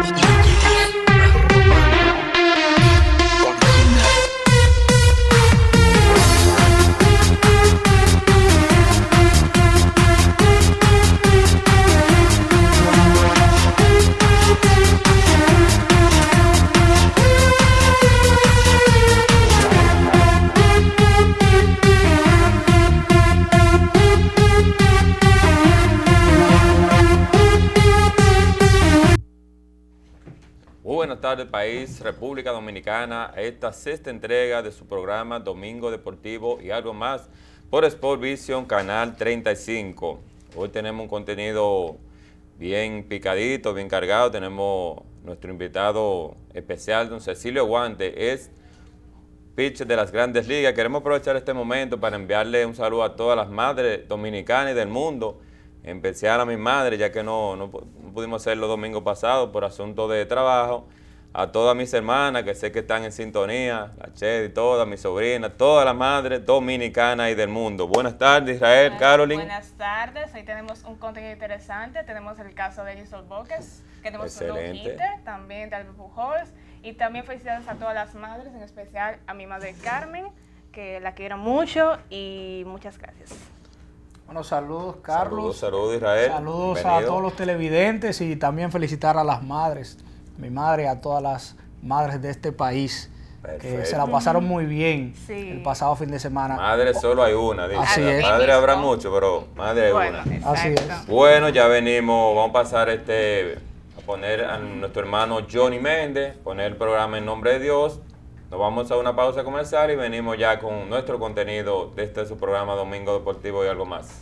Buenas tardes, país, República Dominicana, a esta sexta entrega de su programa Domingo Deportivo y algo más por Sport Vision, Canal 35. Hoy tenemos un contenido bien picadito, bien cargado. Tenemos nuestro invitado especial, don Cecilio Guante, es pitcher de las Grandes Ligas. Queremos aprovechar este momento para enviarle un saludo a todas las madres dominicanas y del mundo, en especial a mi madre, ya que no pudimos hacerlo domingo pasado por asunto de trabajo, a todas mis hermanas que sé que están en sintonía, la Chedi, todas mis sobrinas, todas las madres dominicanas y del mundo. Buenas tardes, Israel, Caroline. Buenas tardes, hoy tenemos un contenido interesante, tenemos el caso de Giselle Boques, que tenemos un no-hitter, también de Albert Pujols, y también felicidades a todas las madres, en especial a mi madre Carmen, que la quiero mucho, y muchas gracias. Bueno, saludos Carlos. Saludos Israel. Saludos Bienvenido. a todos los televidentes y también felicitar a las madres, a mi madre y a todas las madres de este país. Perfecto. Que se la pasaron muy bien el pasado fin de semana. Madre solo hay una, dice. Así es. Madre habrá mucho, pero madre hay una. Exacto. Así es. Bueno, ya venimos, vamos a pasar a poner a nuestro hermano Johnny Méndez, poner el programa En Nombre de Dios. Nos vamos a una pausa comercial y venimos ya con nuestro contenido de este su programa Domingo Deportivo y algo más.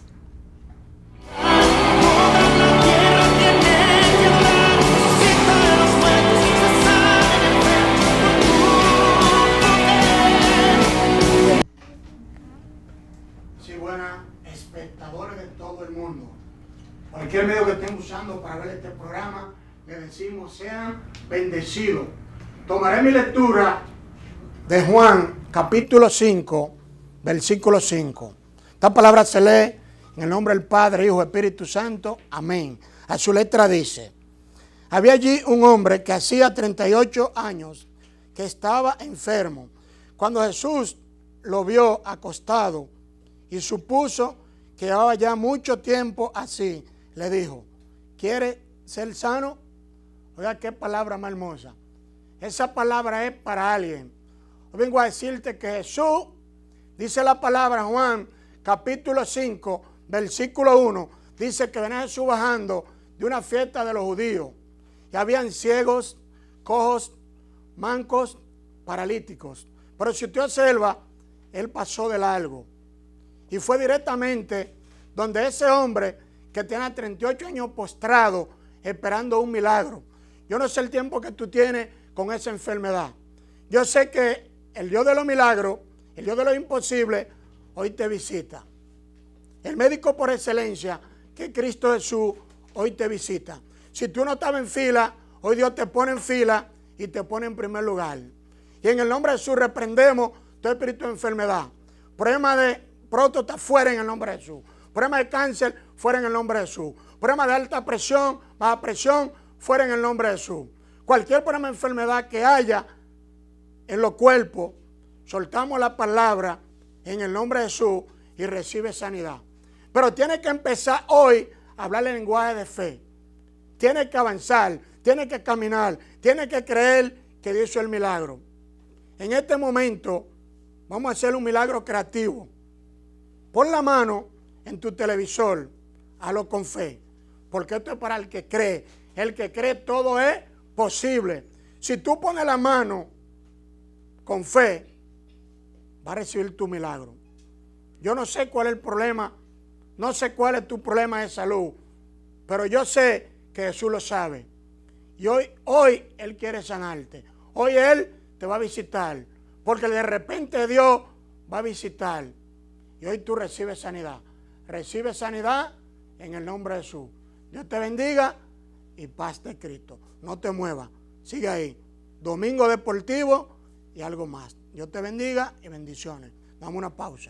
Sí, buenas, espectadores de todo el mundo. Cualquier medio que estén usando para ver este programa, les decimos sean bendecidos. Tomaré mi lectura de Juan, capítulo 5, versículo 5. Esta palabra se lee en el nombre del Padre, Hijo y Espíritu Santo. Amén. A su letra dice: había allí un hombre que hacía 38 años que estaba enfermo. Cuando Jesús lo vio acostado y supuso que llevaba ya mucho tiempo así, le dijo: ¿quiere ser sano? Oiga, qué palabra más hermosa. Esa palabra es para alguien. Hoy vengo a decirte que Jesús, dice la palabra Juan, capítulo 5, versículo 1, dice que venía Jesús bajando de una fiesta de los judíos. Y habían ciegos, cojos, mancos, paralíticos. Pero si usted observa, él pasó de largo. Y fue directamente donde ese hombre que tiene 38 años postrado, esperando un milagro. Yo no sé el tiempo que tú tienes con esa enfermedad. Yo sé que el Dios de los milagros, el Dios de lo imposible, hoy te visita. El médico por excelencia, que es Cristo Jesús, hoy te visita. Si tú no estabas en fila, hoy Dios te pone en fila y te pone en primer lugar. Y en el nombre de Jesús reprendemos todo espíritu de enfermedad. Problema de próstata fuera en el nombre de Jesús. Problema de cáncer fuera en el nombre de Jesús. Problema de alta presión, baja presión fuera en el nombre de Jesús. Cualquier problema de enfermedad que haya en los cuerpos, soltamos la palabra en el nombre de Jesús y recibe sanidad. Pero tiene que empezar hoy a hablar el lenguaje de fe. Tiene que avanzar, tiene que caminar, tiene que creer que Dios hizo el milagro. En este momento vamos a hacer un milagro creativo. Pon la mano en tu televisor, hazlo con fe, porque esto es para el que cree. El que cree todo es posible. Si tú pones la mano con fe, va a recibir tu milagro. Yo no sé cuál es el problema, no sé cuál es tu problema de salud, pero yo sé que Jesús lo sabe. Y hoy Él quiere sanarte. Hoy Él te va a visitar, porque de repente Dios va a visitar. Y hoy tú recibes sanidad. Recibe sanidad en el nombre de Jesús. Dios te bendiga y paz de Cristo. No te muevas, sigue ahí. Domingo Deportivo y algo más. Dios te bendiga y bendiciones. Damos una pausa.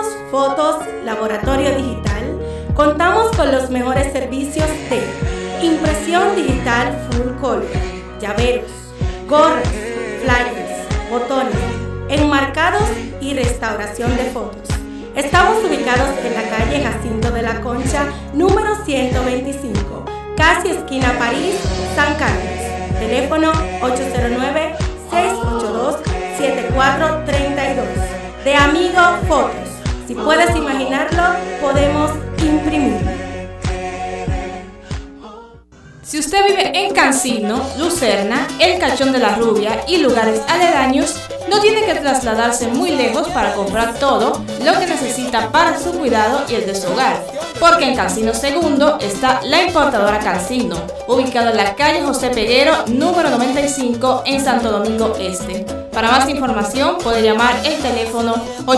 Fotos Laboratorio Digital contamos con los mejores servicios de impresión digital full color, llaveros, gorras, flyers, botones, enmarcados y restauración de fotos. Estamos ubicados en la calle Jacinto de la Concha, número 125, casi esquina París, San Carlos. Teléfono 809-682-7432. De Amigo Fotos. Si puedes imaginarlo, podemos imprimirlo. Si usted vive en Cancino, Lucerna, El Cachón de la Rubia y lugares aledaños, no tiene que trasladarse muy lejos para comprar todo lo que necesita para su cuidado y el de su hogar, porque en Cancino Segundo está la importadora Cancino, ubicada en la calle José Peguero, número 95, en Santo Domingo Este. Para más información puede llamar el teléfono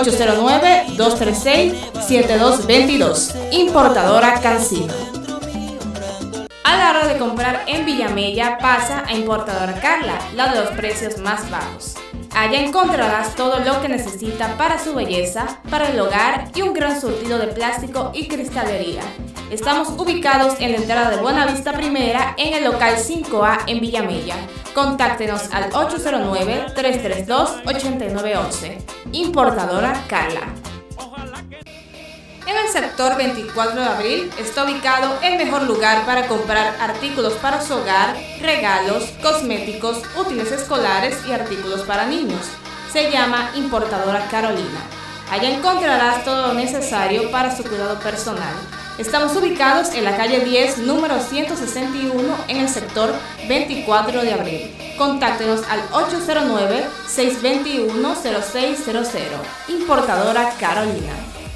809-236-7222, importadora Cancino. A la hora de comprar en Villamella, pasa a Importadora Carla, la de los precios más bajos. Allá encontrarás todo lo que necesita para su belleza, para el hogar y un gran surtido de plástico y cristalería. Estamos ubicados en la entrada de Buenavista Primera, en el local 5A en Villamella. Contáctenos al 809-332-8911. Importadora Carla. En el sector 24 de abril está ubicado el mejor lugar para comprar artículos para su hogar, regalos, cosméticos, útiles escolares y artículos para niños. Se llama Importadora Carolina. Allá encontrarás todo lo necesario para su cuidado personal. Estamos ubicados en la calle 10, número 161, en el sector 24 de abril. Contáctenos al 809-621-0600. Importadora Carolina.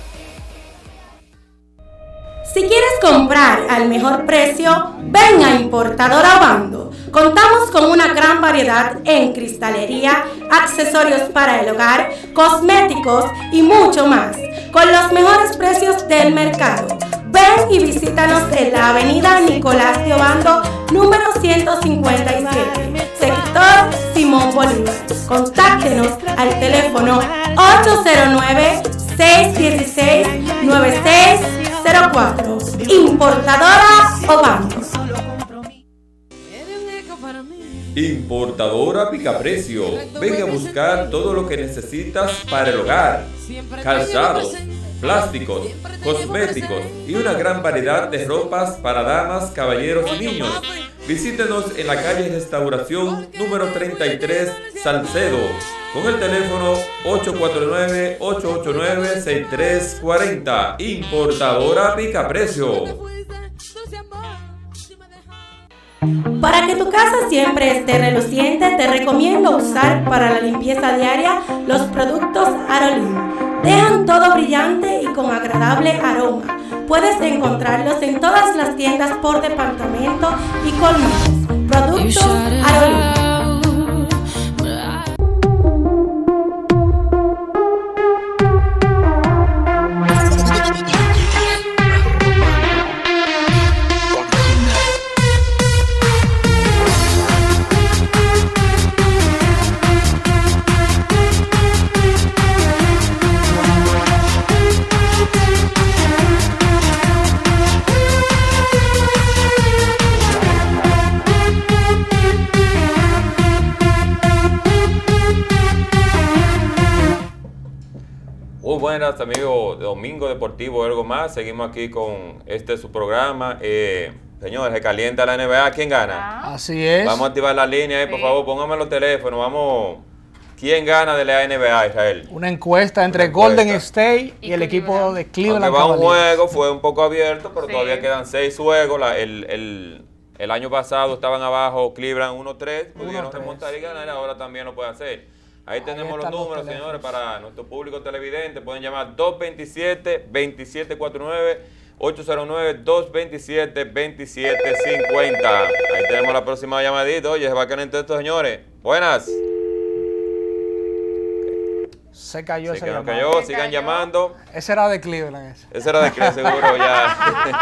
Si quieres comprar al mejor precio, ven a Importadora Obando. Contamos con una gran variedad en cristalería, accesorios para el hogar, cosméticos y mucho más, con los mejores precios del mercado. Ven y visítanos en la avenida Nicolás de Obando, número 157, sector Simón Bolívar. Contáctenos al teléfono 809-616-9604. Importadora Obando. Importadora Picaprecio. Venga a buscar todo lo que necesitas para el hogar. Calzados, plásticos, cosméticos y una gran variedad de ropas para damas, caballeros y niños. Visítenos en la calle Restauración número 33, Salcedo, con el teléfono 849-889-6340. Importadora Picaprecio. Para que tu casa siempre esté reluciente, te recomiendo usar para la limpieza diaria los productos Aerolín. Dejan todo brillante y con agradable aroma. Puedes encontrarlos en todas las tiendas por departamento y colmados. Productos Aerolín. Buenas amigos de Domingo Deportivo, algo más. Seguimos aquí con su programa. Señores, se calienta la NBA. ¿Quién gana? Así es. Vamos a activar la línea ahí, por favor. Pónganme los teléfonos. Vamos. ¿Quién gana de la NBA, Israel? Una encuesta entre Golden State y el equipo de Cleveland. Aunque va un juego, fue un poco abierto, pero todavía quedan 6 juegos. El año pasado estaban abajo Cleveland 1-3, pudieron remontar y ganar, ahora también lo puede hacer. Ahí tenemos los números, señores, para nuestro público televidente. Pueden llamar 227-2749, 809-227-2750. Ahí tenemos la próxima llamadita. Oye, se va a caer entre estos señores. Buenas. Se cayó esa llamada. Cayó, sigan llamando. Ese era de Cleveland. Ese era de Cleveland, seguro, ya.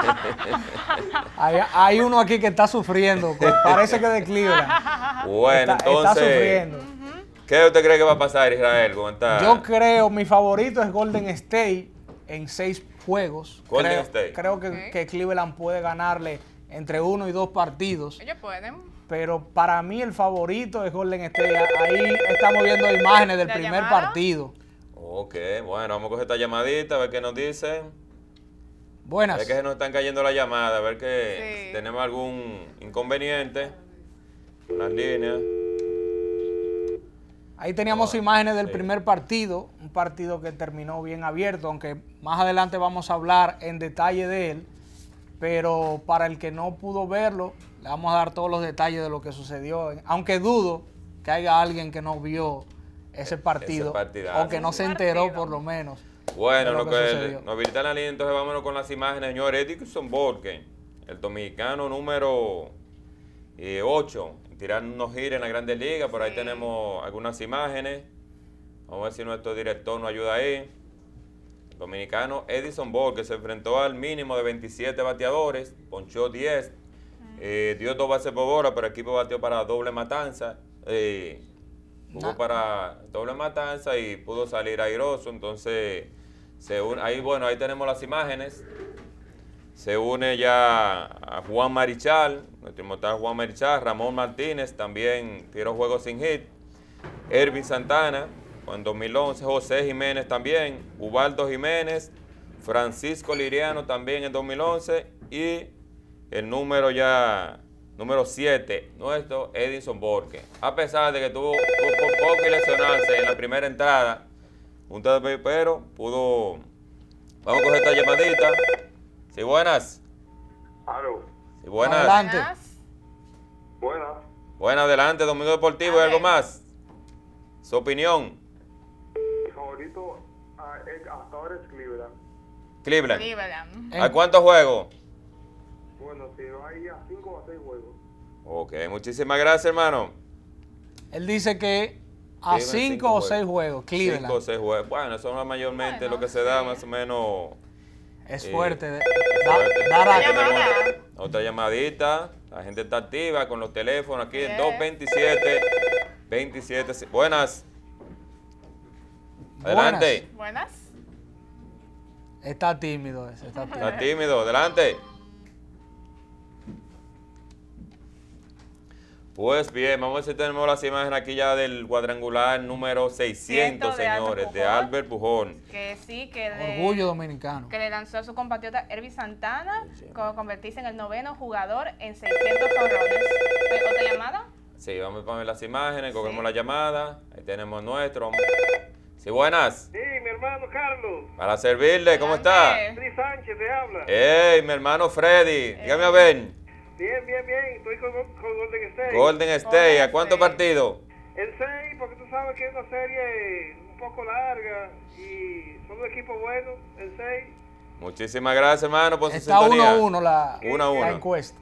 Hay uno aquí que está sufriendo. Parece que de Cleveland. Bueno, entonces. Está sufriendo. ¿Qué usted cree que va a pasar, Israel? Yo creo, mi favorito es Golden State, en 6 juegos. Golden State. Creo que Cleveland puede ganarle entre 1 y 2 partidos. Ellos pueden. Pero para mí el favorito es Golden State. Ahí estamos viendo imágenes del primer partido. Ok, bueno, vamos a coger esta llamadita, a ver qué nos dicen. Buenas. A ver que se nos están cayendo las llamadas, a ver que si tenemos algún inconveniente con las líneas. Ahí teníamos imágenes del primer partido, un partido que terminó bien abierto, aunque más adelante vamos a hablar en detalle de él, pero para el que no pudo verlo, le vamos a dar todos los detalles de lo que sucedió, aunque dudo que haya alguien que no vio ese partido, o que no se enteró por lo menos. Bueno, lo que nos habilita la línea, entonces vámonos con las imágenes, señor Edison Borges, el dominicano número 8, tirar unos giros en la Grandes Ligas, por ahí tenemos algunas imágenes. Vamos a ver si nuestro director nos ayuda ahí. El dominicano Edison Borges se enfrentó al mínimo de 27 bateadores, ponchó 10, dio 2 bases por bola, pero el equipo batió para doble matanza. Jugó para doble matanza y pudo salir airoso, entonces ahí tenemos las imágenes. Se une ya a Juan Marichal, nuestro inmortal Juan Marichal, Ramón Martínez también tiró juegos sin hit, Ervin Santana en 2011, José Jiménez también, Ubaldo Jiménez, Francisco Liriano también en 2011 y el número 7, nuestro Edison Borges. A pesar de que tuvo por poco que lesionarse en la primera entrada, pero pudo. Vamos a coger esta llamadita. Sí, buenas. Aló. Sí, buenas. Adelante. Buenas. Buenas, adelante, Domingo Deportivo. ¿Y algo más? Su opinión. Mi favorito hasta ahora es Cleveland. Cleveland. ¿A cuántos juegos? Bueno, si hay a 5 o 6 juegos. Ok, muchísimas gracias, hermano. Él dice que a 5 o 6 juegos, Cleveland. 5 o 6 juegos. Bueno, eso es mayormente lo que se da, más o menos. Es fuerte. Otra llamadita. La gente está activa con los teléfonos aquí en 227. Buenas. Adelante. Buenas. Está tímido ese. Está tímido. Adelante. Pues bien, vamos a ver si tenemos las imágenes aquí ya del cuadrangular número 600, señores, de Albert Pujol. Que sí, orgullo dominicano. Que le lanzó a su compatriota Ervin Santana, como convertirse en el 9º jugador en 600 honrones. ¿Otra llamada? Sí, vamos a poner las imágenes, cogemos la llamada. Ahí tenemos nuestro. Sí, buenas. Sí, mi hermano Carlos. Para servirle, ¿cómo está? Freddy Sánchez te habla. Hey, mi hermano Freddy. Dígame a ver. Bien. Estoy con Golden State. Golden State. ¿A cuántos partidos? El 6, porque tú sabes que es una serie un poco larga y son un equipo bueno, el 6. Muchísimas gracias, hermano, por su sintonía. Está 1-1 la encuesta.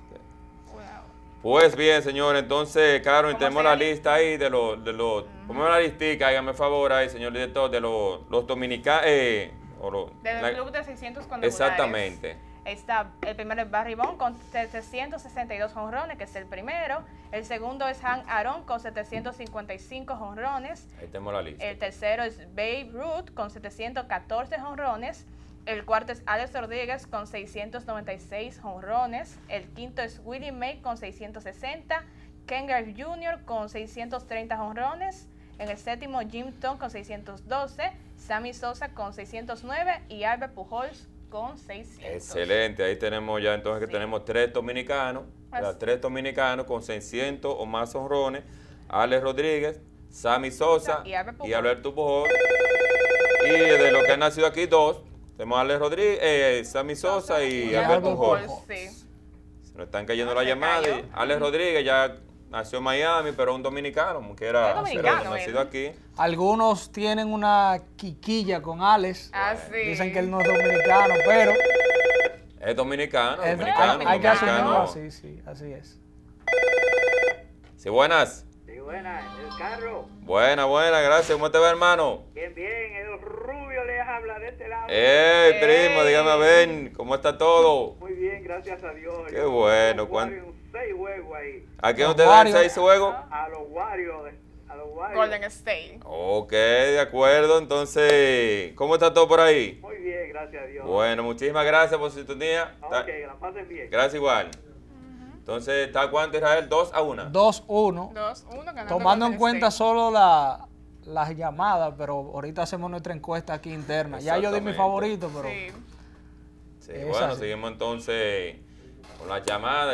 Pues bien, señor, entonces, Carmen, tenemos la lista ahí de los ponme la listica, hágame favor ahí, señor director, de los dominicanos. Del club de 600 cuadrangulares. Exactamente. Está el primero es Barry Bonds con 762 jonrones, que es el primero. El segundo es Hank Aaron con 755 jonrones. Ahí tenemos la lista. El tercero es Babe Ruth con 714 jonrones. El cuarto es Alex Rodríguez con 696 jonrones. El quinto es Willie Mays con 660. Ken Griffey Jr. con 630 jonrones. En el séptimo, Jim Thome con 612. Sammy Sosa con 609 y Albert Pujols con 600. Excelente, ahí tenemos ya entonces que tenemos 3 dominicanos, 3 dominicanos con 600 o más honrones, Alex Rodríguez, Sammy Sosa y Alberto Pujol. Y de los que han nacido aquí 2, tenemos a Alex Rodríguez, Sammy Sosa y Alberto Pujol. Se nos están cayendo las llamadas. Alex Rodríguez ya nació en Miami, pero un dominicano, que era nacido aquí. Algunos tienen una quiquilla con Alex. Sí. Dicen que él no es dominicano, pero... Es dominicano, Hay que asumirlo así, sí, así es. Sí, buenas. Sí, buenas. El carro. Buena, gracias. ¿Cómo te va, hermano? Bien, el rubio les habla de este lado. Primo, dígame a ver, ¿cómo está todo? Muy bien, gracias a Dios. Qué bueno. 6 juegos ahí. ¿A quién usted dan 6 juegos? A los Warriors los Warriors. Golden State. Ok, de acuerdo. Entonces, ¿cómo está todo por ahí? Muy bien, gracias a Dios. Bueno, muchísimas gracias por su sintonía. Ok, que la pasen bien. Gracias igual. Entonces, ¿está cuánto, Israel? 2-1. 2-1. 2-1 ganando Tomando en Golden cuenta State. solo las llamadas, pero ahorita hacemos nuestra encuesta aquí interna. Ya yo di mi Exactamente. favorito, pero Sí. Sí, Es bueno, así. seguimos entonces con la llamada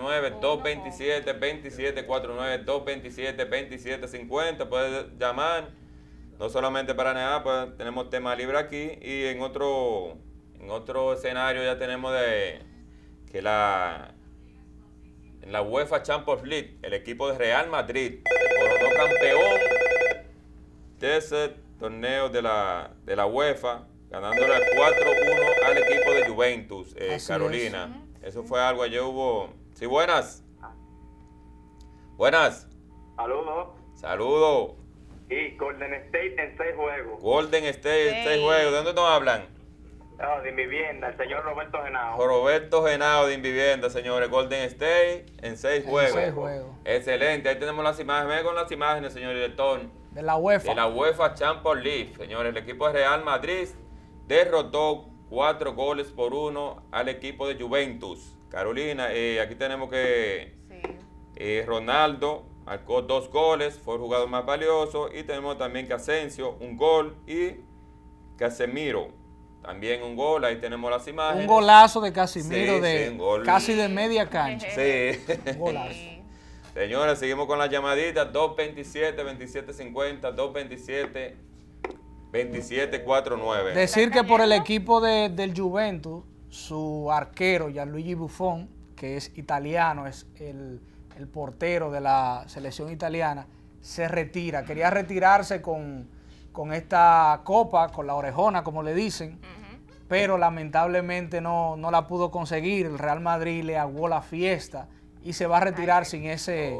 809-227-2749, 227-2750. Puedes llamar, no solamente para nada, pues tenemos tema libre aquí y en otro escenario ya tenemos de que en la UEFA Champions League, el equipo de Real Madrid se coronó campeón de ese torneo de la UEFA, ganándole 4-1 al equipo de Juventus, Así Carolina. Eso fue algo, ayer hubo... Sí, buenas. Buenas. Saludos. Saludos. Y Golden State en 6 juegos. Golden State, Hey. 6 juegos. ¿De dónde nos hablan? De mi vivienda, el señor Roberto Genao. Roberto Genao de Invivienda, señores. Golden State en 6 juegos. 6 juegos. Excelente. Ahí tenemos las imágenes. Ven con las imágenes, señor director. de la UEFA. De la UEFA Champions League, señores. El equipo de Real Madrid derrotó 4-1 al equipo de Juventus. Carolina, aquí tenemos que Sí. Ronaldo marcó 2 goles, fue el jugador más valioso. Y tenemos también que Asensio, un gol. Y Casemiro, también un gol. Ahí tenemos las imágenes. Un golazo de Casimiro Sí, de sí, un gol. casi de media cancha. Sí. Un golazo. Sí. Señores, seguimos con las llamaditas. 227-2750, 227-2749. Decir que por el equipo del Juventus, su arquero, Gianluigi Buffon, que es italiano, es el portero de la selección italiana, se retira. Quería retirarse con esta copa, con la orejona, como le dicen, pero lamentablemente no la pudo conseguir. El Real Madrid le aguó la fiesta y se va a retirar sin ese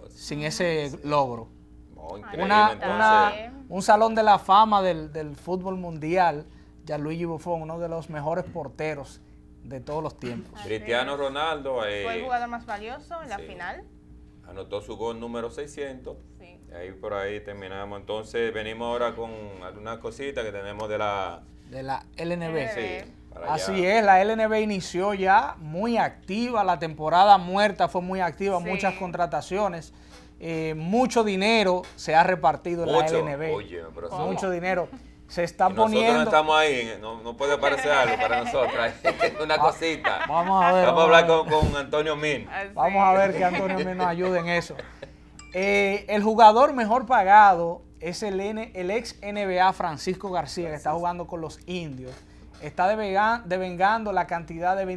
logro. Oh, increíble, entonces. Un salón de la fama del fútbol mundial, Gianluigi Buffon, uno de los mejores porteros de todos los tiempos. Cristiano Ronaldo Fue el jugador más valioso en la sí. final. Anotó su gol número 600. Sí. Y ahí por ahí terminamos. Entonces venimos ahora con algunas cositas que tenemos de la... De la LNB. Sí, para Así allá. es, la LNB inició ya muy activa, la temporada muerta fue muy activa, Sí. muchas contrataciones, mucho dinero se ha repartido en Mucho. la LNB. Oye, pero eso- Mucho dinero. Se está Y nosotros poniendo... no estamos ahí, no puede parecer algo para nosotros. Una cosita. Vamos a ver. Vamos a hablar con Antonio Min. Así. Vamos a ver que Antonio Min nos ayude en eso. El jugador mejor pagado es el ex NBA Francisco García, que está jugando con los Indios. Está devengando la cantidad de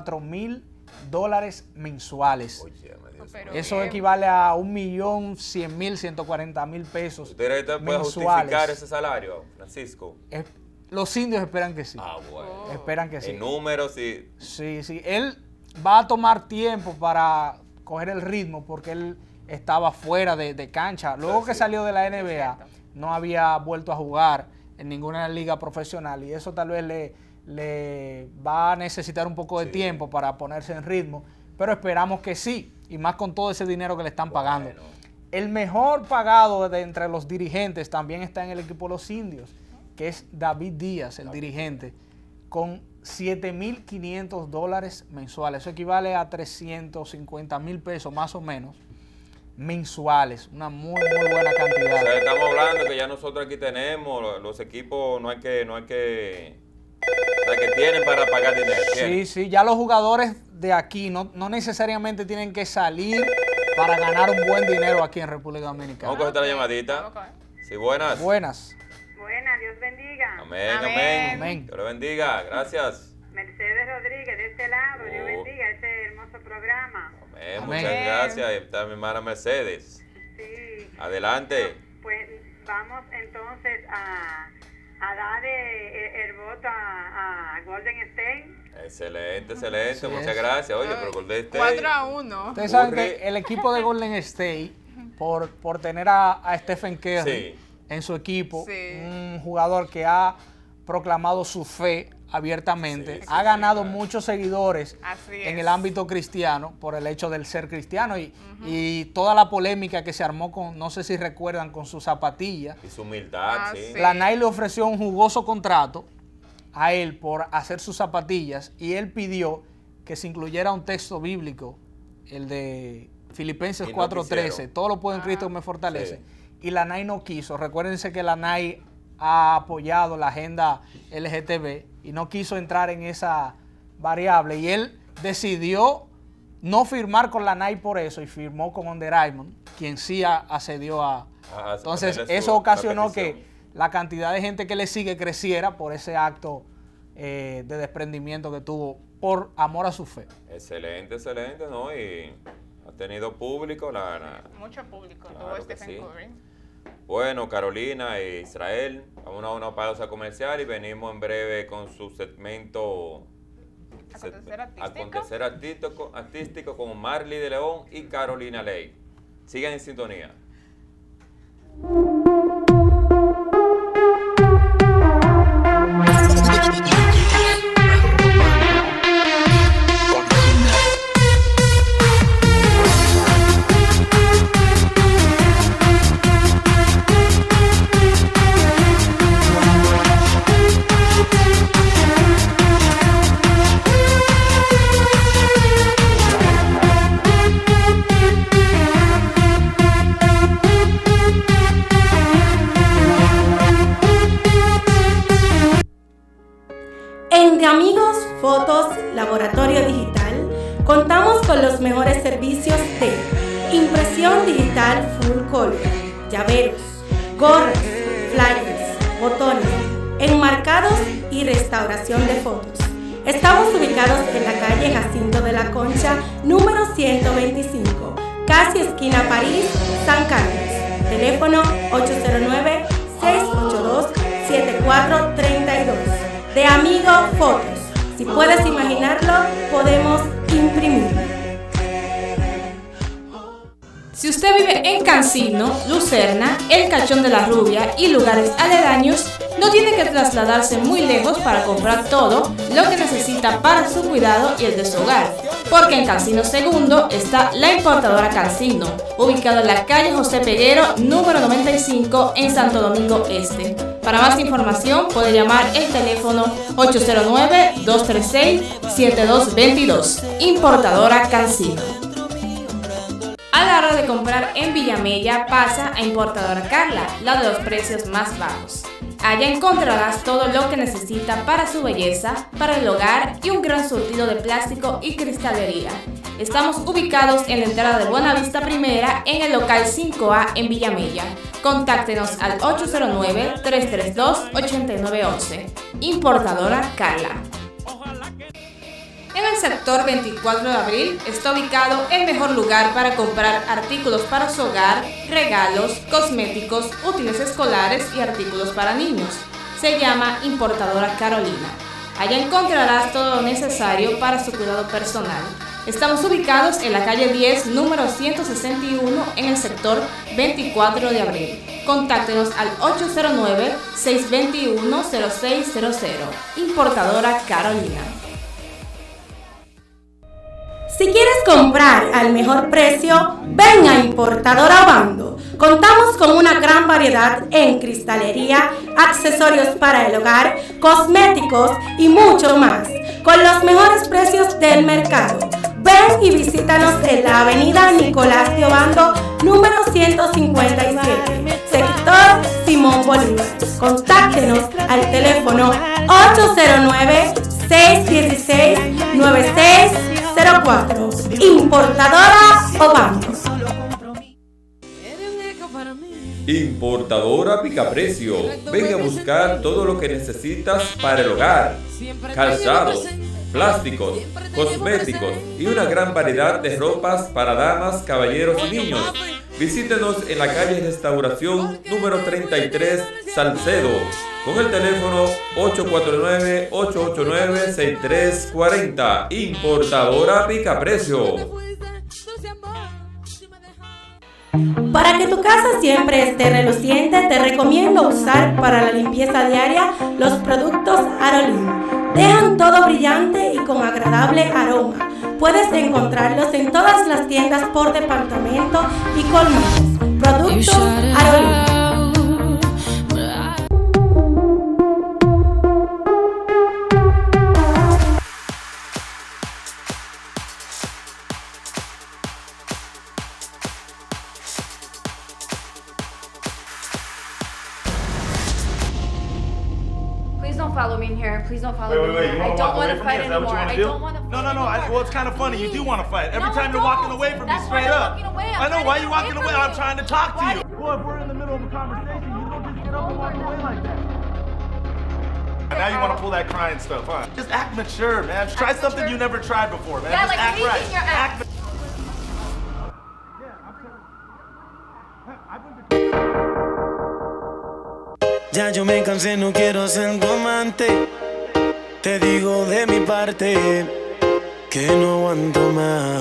$24,000 mensuales. Oye, me Dios Pero mío. Eso bien. equivale a 1.100.000, 140.000 pesos ¿Usted puede justificar mensuales. ese salario, Francisco? Los Indios esperan que sí. Ah, bueno. Esperan que sí. En números y... Sí, sí. Él va a tomar tiempo para coger el ritmo porque él estaba fuera de cancha. Luego que salió de la NBA, no había vuelto a jugar en ninguna liga profesional y eso tal vez le va a necesitar un poco de tiempo para ponerse en ritmo, pero esperamos que sí, y más con todo ese dinero que le están pagando. Bueno. El mejor pagado de entre los dirigentes también está en el equipo de los Indios, que es David Díaz, el dirigente, con $7,500 mensuales. Eso equivale a 350,000 pesos más o menos mensuales. Una muy buena O cantidad. sea, estamos hablando que ya nosotros aquí tenemos, los equipos o sea, que tienen para pagar dinero. Sí, ¿tienen? sí, ya los jugadores de aquí no necesariamente tienen que salir para ganar un buen dinero aquí en República Dominicana. Vamos a coger la Vamos llamadita. a coger. Sí, buenas. Buenas. Buena, Dios bendiga. Amén, Amén. amén. Amén. Dios le bendiga. Gracias. Mercedes Rodríguez, de este lado, Dios Oh. bendiga ese hermoso programa. Amén. Amén. Muchas gracias. Ahí está mi hermana Mercedes. Sí, Adelante. pues vamos entonces a dar el voto a Golden State. Excelente, excelente. Así Muchas es. gracias. Oye, pero Golden State. 4-1. Ustedes saben Curry. que el equipo de Golden State, por tener a Stephen Curry Sí. en su equipo, Sí. un jugador que ha proclamado su fe abiertamente. Sí, ha ganado muchos seguidores en el ámbito cristiano por el hecho del ser cristiano y toda la polémica que se armó con, no sé si recuerdan, con sus zapatillas. Y su humildad, sí. La NAI le ofreció un jugoso contrato a él por hacer sus zapatillas y él pidió que se incluyera un texto bíblico, el de Filipenses 4:13, todo lo puedo en Cristo que me fortalece. Sí. Y la NAI no quiso. Recuérdense que la NAI ha apoyado la agenda LGTB y no quiso entrar en esa variable. Y él decidió no firmar con la NAI por eso y firmó con Under Armour, quien sí accedió a... Entonces, eso ocasionó que la cantidad de gente que le sigue creciera por ese acto de desprendimiento que tuvo por amor a su fe. Excelente, ¿no? Y ha tenido público. Mucho público, claro tuvo Stephen sí. Curry. Bueno, Carolina e Israel, vamos a una pausa comercial y venimos en breve con su segmento Acontecer artístico con Marley de León y Carolina Ley. Sigan en sintonía. En De Amigos Fotos Laboratorio Digital contamos con los mejores servicios de impresión digital full color, llaveros, gorras, flyers, botones, enmarcados y restauración de fotos. Estamos ubicados en la calle Jacinto de la Concha, número 125, casi esquina París, San Carlos. Teléfono 809-682-7432. De Amigo Fotos. Si puedes imaginarlo, podemos imprimirlo. Si usted vive en Cancino, Lucerna, El Cachón de la Rubia y lugares aledaños, no tiene que trasladarse muy lejos para comprar todo lo que necesita para su cuidado y el de su hogar, porque en Cancino Segundo está la importadora Cancino, ubicada en la calle José Peguero, número 95 en Santo Domingo Este. Para más información puede llamar el teléfono 809-236-7222. Importadora Cancino. A la hora de comprar en Villamella, pasa a Importadora Carla, la de los precios más bajos. Allá encontrarás todo lo que necesita para su belleza, para el hogar y un gran surtido de plástico y cristalería. Estamos ubicados en la entrada de Buenavista Primera en el local 5A en Villamella. Contáctenos al 809-332-8911. Importadora Carla. En el sector 24 de abril está ubicado el mejor lugar para comprar artículos para su hogar, regalos, cosméticos, útiles escolares y artículos para niños. Se llama Importadora Carolina. Allá encontrarás todo lo necesario para su cuidado personal. Estamos ubicados en la calle 10, número 161, en el sector 24 de abril. Contáctenos al 809-621-0600. Importadora Carolina. Si quieres comprar al mejor precio, ven a Importadora Obando. Contamos con una gran variedad en cristalería, accesorios para el hogar, cosméticos y mucho más, con los mejores precios del mercado. Ven y visítanos en la avenida Nicolás de Obando, número 157, sector Simón Bolívar. Contáctenos al teléfono 809-616-9604. Importadora Obando. Importadora Picaprecio. Venga a buscar todo lo que necesitas para el hogar. Calzados, plásticos, cosméticos y una gran variedad de ropas para damas, caballeros y niños. Visítenos en la calle Restauración número 33, Salcedo, con el teléfono 849-889-6340. Importadora Picaprecio. Para que tu casa siempre esté reluciente, te recomiendo usar para la limpieza diaria los productos Aerolín. Dejan todo brillante y con agradable aroma. Puedes encontrarlos en todas las tiendas por departamento y colmados. Productos Aerolínea. Follow me in here. Please don't follow me. Wait. You I want to don't walk away want to from me? fight Is that what you anymore. want I to do? don't want to fight No. anymore. Well, it's kind of funny. You do want to fight. Every No, time I you're walking don't. away from me That's straight why I'm up. walking away. I know. Why are you walking Get away? away I'm trying to talk to you. Why? Well, if we're in the middle of a conversation, you don't just get up and walk away like that. And now you want to pull that crying stuff, huh? Just act mature, man. Try something you never tried before, man. Yeah, Just like act making right. your act. Ya yo me cansé, no quiero ser tu amante. Te digo de mi parte que no aguanto más.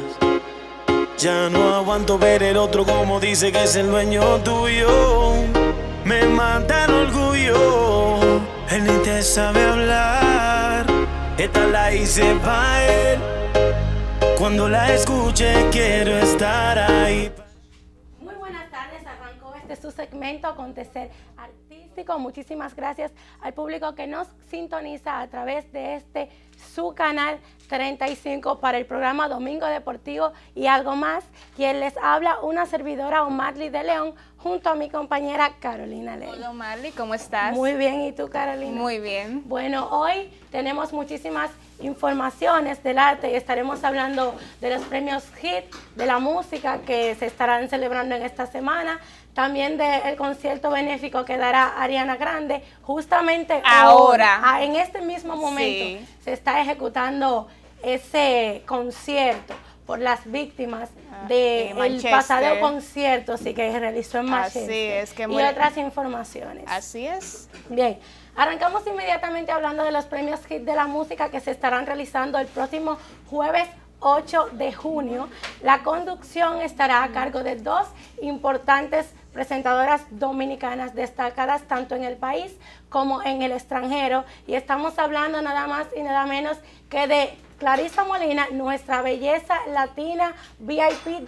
Ya no aguanto ver el otro como dice que es el dueño tuyo. Me mata el orgullo. Él ni te sabe hablar. Esta la hice pa' él. Cuando la escuche quiero estar ahí. Muy buenas tardes, arrancó su segmento Acontecer Artístico. Muchísimas gracias al público que nos sintoniza a través de su canal 35 para el programa Domingo Deportivo y algo más. Quien les habla, una servidora, Omarly de León, junto a mi compañera Carolina León. Hola Omarly, ¿cómo estás? Muy bien, ¿y tú, Carolina? Muy bien. Bueno, hoy tenemos muchísimas informaciones del arte y estaremos hablando de los premios HIT de la música que se estarán celebrando en esta semana. También del concierto benéfico que dará Ariana Grande. Justamente ahora, en este mismo momento, sí, se está ejecutando ese concierto por las víctimas del pasado concierto que realizó en Manchester. Así es, y otras informaciones. Así es. Bien, arrancamos inmediatamente hablando de los premios HIT de la música que se estarán realizando el próximo jueves 8 de junio. La conducción estará a cargo de dos importantes presentadoras dominicanas destacadas tanto en el país como en el extranjero, y estamos hablando nada más y nada menos que de Clarisa Molina, nuestra belleza latina VIP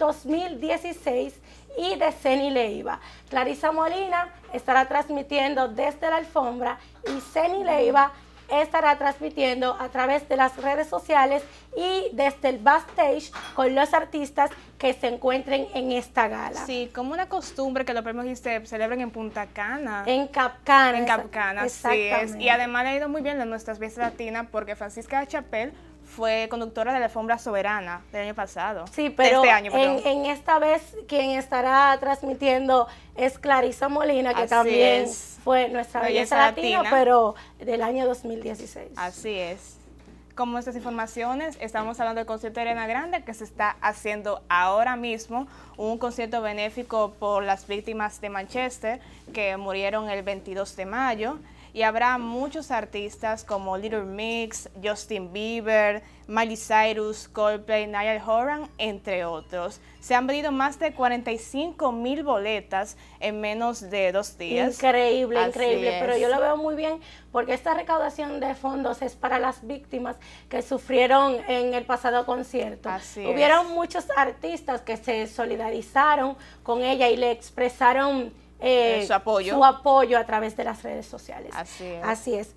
2016, y de Ceni Leiva. Clarisa Molina estará transmitiendo desde la alfombra y Ceni Leiva estará transmitiendo a través de las redes sociales y desde el backstage con los artistas que se encuentren en esta gala. Sí, como una costumbre que los premios se celebren en Punta Cana. En Cap Cana. En Cap Cana, sí es. Y además le ha ido muy bien a nuestras fiestas latinas porque Francisca Chapel fue conductora de la Alfombra Soberana del año pasado. Sí, pero este año, en esta vez quien estará transmitiendo es Clarisa Molina, que así también es, fue nuestra belleza latina, pero del año 2016. Así es. Como estas informaciones, estamos hablando del concierto de Ariana Grande que se está haciendo ahora mismo, un concierto benéfico por las víctimas de Manchester que murieron el 22 de mayo. Y habrá muchos artistas como Little Mix, Justin Bieber, Miley Cyrus, Coldplay, Niall Horan, entre otros. Se han vendido más de 45,000 boletas en menos de 2 días. Increíble, Así increíble, es. pero yo lo veo muy bien porque esta recaudación de fondos es para las víctimas que sufrieron en el pasado concierto. Así Hubieron muchos artistas que se solidarizaron con ella y le expresaron su apoyo a través de las redes sociales. Así es.